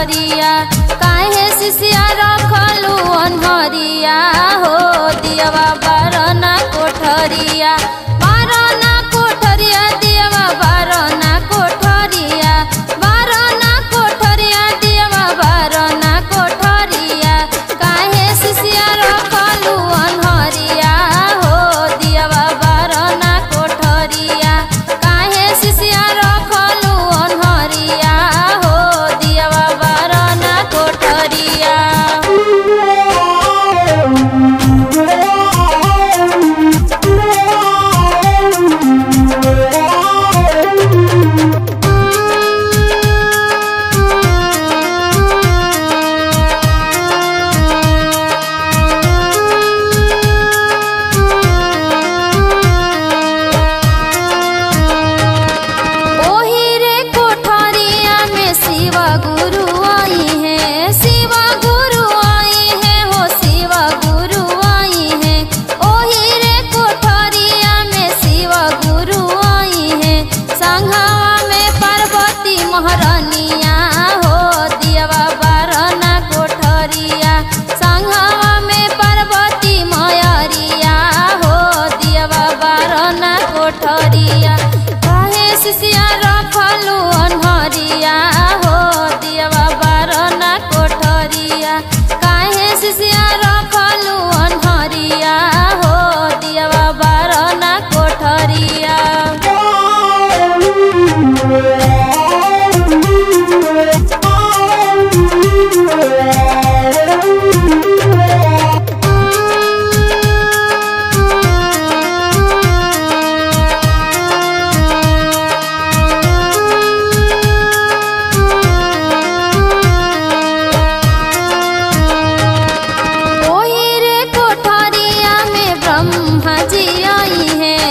कोठरिया काहे शिष्या रखलू अनहरिया हो दियवा बारना कोठरिया दियवा बारना कोठरिया दियवा बारना कोठरिया काहे शिष्या रखलू अनहरिया हो दियवा बारना कोठरिया काहे शिष्या रखलू अनहरिया हो दियवा बारना कोठरिया। महारानिया हो दियवा बारना कोठरिया संघवा में पार्वती मयरिया हो दियवा बारना कोठरिया काहे शिष्या रखलू अनहरिया हो दियवा बारना कोठरिया काहे शिष्या रखलू अनहरिया हो दियवा बारना कोठरिया। ब्रह्मा जी आई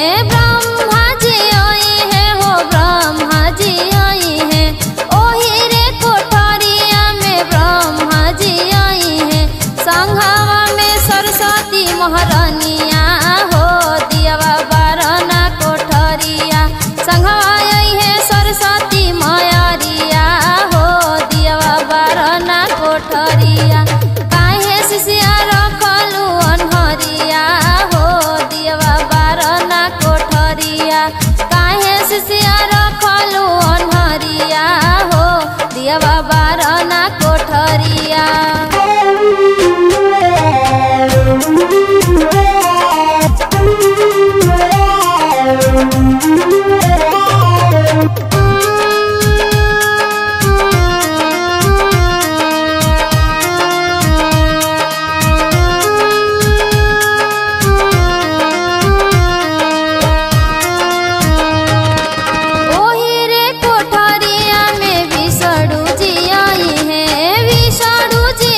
है हो ब्रह्मा जी आई है ओही रे कोठरिया में ब्रह्मा जी आई है संघवा में सरस्वती महारानिया हो दियवा बारना कोठरिया संघवा आई है सरस्वती मयरिया हो दियवा बारना कोठरिया काहे शिष्या रखलू अनहरिया हो दियवा बारना कोठरिया काहे शिष्या रखलू अनहरिया हो दियवा बारना कोठरिया। विष्णु जी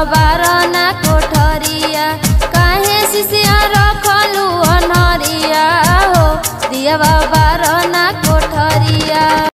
बारना कोठरिया काहे शिष्या रखलू अनहरिया हो दिया बारना कोठरिया।